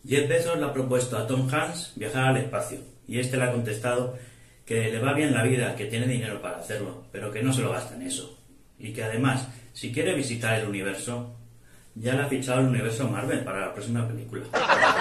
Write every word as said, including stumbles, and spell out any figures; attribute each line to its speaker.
Speaker 1: Jeff Bezos le ha propuesto a Tom Hanks viajar al espacio y este le ha contestado que le va bien la vida, que tiene dinero para hacerlo, pero que no se lo gasta en eso. Y que además, si quiere visitar el universo, ya le ha fichado el universo Marvel para la próxima película.